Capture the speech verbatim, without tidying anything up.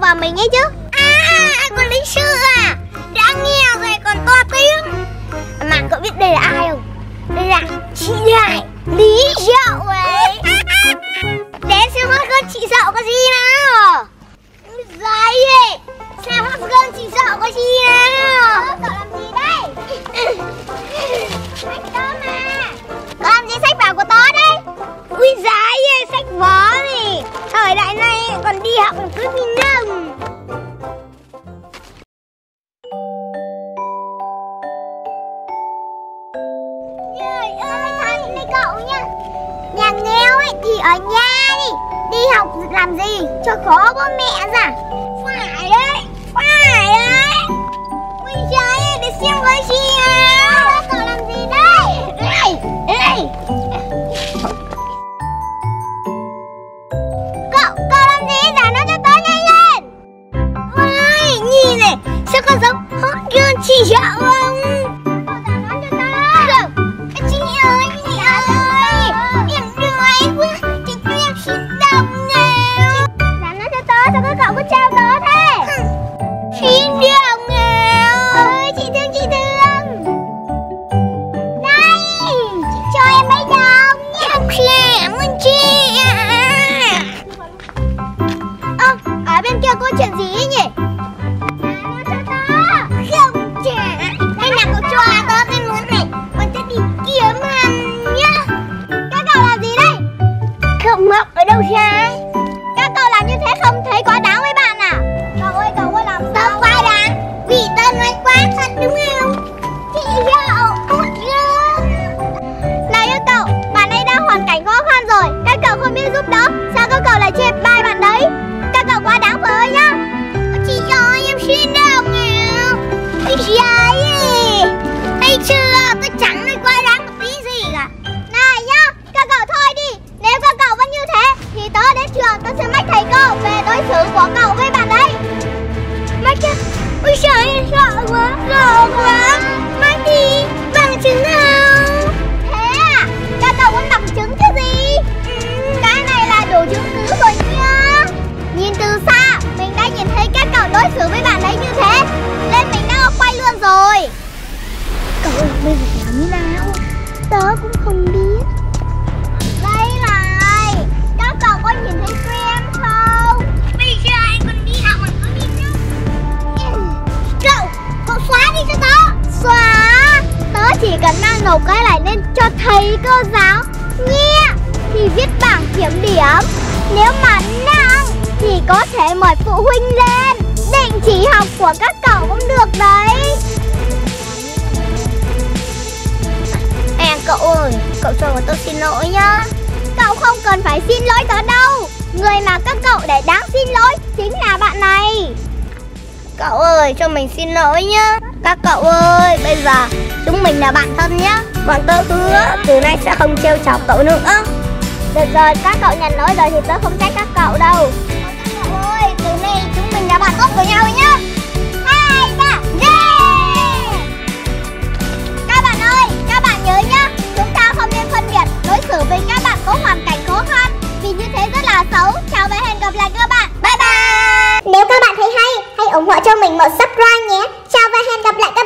vào mình ấy chứ. À, anh còn lính sư à? Đã nghe rồi còn to tiếng. Mà cậu biết đây là ai không? Đây là chị Đại Lý Dậu ấy. Đến xem hot girl chị Dậu có gì nào. Giấy ấy, xem hot girl chị Dậu có gì nào. Cậu làm gì đây? Sách đó mà. Cậu làm gì sách vở của tớ đây? Ui giấy ơi, sách vở này. Thời đại này còn đi học cứ nhìn nông. Trời ơi, thôi đi cậu nhá. Nhà nghèo ấy thì ở nhà đi. Đi học làm gì cho khó bố mẹ ra. Phải đấy, phải đấy. Ui trời ơi, để xem với gì nào. Cậu làm gì đây? Ê, ê. Cậu, cậu làm gì? Giải nó cho tớ nhanh lên. Ôi, nhìn này, sao có giống hot girl chị Dậu không? Cậu giải nó cho tớ. Chị ơi, chị ơi, em đuối quá, chị cho em xin đồng nào. Giải nó cho tớ, sao các cậu cứ treo tớ thế? Xin đồng nào. Ơi, chị thương, chị thương. Đây, chị cho em mấy đồng nhé. Em cảm ơn chị ạ. Ơ, ở bên kia có chuyện gì ấy nhỉ? Giải nó cho tớ. Không trả. Hay là cậu cho tớ cái món này, còn tớ đi kiếm ăn nhá. Các cậu làm gì đây? Không học ở đâu ra? Các cậu làm như thế không thấy quá đáng với bạn à? Cậu ơi, cậu ơi làm Tớ sao? quá đáng, vì tớ nói quá thật đúng không? Chị Dậu, hot girl. Này các cậu, bạn ấy đang hoàn cảnh khó khăn rồi. Các cậu không biết giúp đỡ, sao các cậu lại chê bai bạn đấy? Các cậu quá đáng với nhá. Chị ơi, em xin đồng nào. Ôi giời ơi, thấy chưa, tôi chẳng nói quá đáng một tí gì cả. Này nhá, các cậu thôi đi. Nếu các cậu vẫn như thế thì tớ đến trường tớ sẽ mách thầy cô về đối xử của cậu với bạn đấy. Mách chứ? Ôi trời ơi, sợ quá, sợ quá. Mách đi, bằng chứng nào? Thế à? Các cậu muốn bằng chứng chứ gì? Ừ. Cái này là đủ chứng cứ rồi nha. Nhìn từ xa, mình đã nhìn thấy các cậu đối xử với bạn đấy như thế, nên mình đã quay luôn rồi. Cậu ơi, bây giờ phải làm như nào? Tớ cũng không biết. Đây này, các cậu có nhìn thấy Graham không? Bây giờ anh còn đi học mà có biết đâu. Cậu, cậu xóa đi cho tớ. Xóa? Tớ chỉ cần mang nộp cái này lên cho thầy cô giáo nhé, thì viết bảng kiểm điểm. Nếu mà nặng thì có thể mời phụ huynh lên định chỉ học của các cậu cũng được đấy. À cậu ơi, cậu cho tớ xin lỗi nhá. Cậu không cần phải xin lỗi tớ đâu. Người mà các cậu để đáng xin lỗi chính là bạn này. Cậu ơi, cho mình xin lỗi nhá. Các cậu ơi, bây giờ chúng mình là bạn thân nhá. Bọn tớ hứa từ nay sẽ không trêu chọc cậu nữa. Được rồi, các cậu nhận lỗi rồi thì tớ không trách các cậu đâu. Các cậu ơi, từ nay chúng mình là bạn tốt của nhau nhá. Hai, ba, yeah! Các bạn ơi, các bạn nhớ nhá, chúng ta không nên phân biệt đối xử với các bạn có hoàn cảnh khó khăn, vì như thế rất là xấu. Chào và hẹn gặp lại các bạn. Bye bye. Nếu các bạn thấy hay, hãy ủng hộ cho mình một subscribe nhé. Chào và hẹn gặp lại.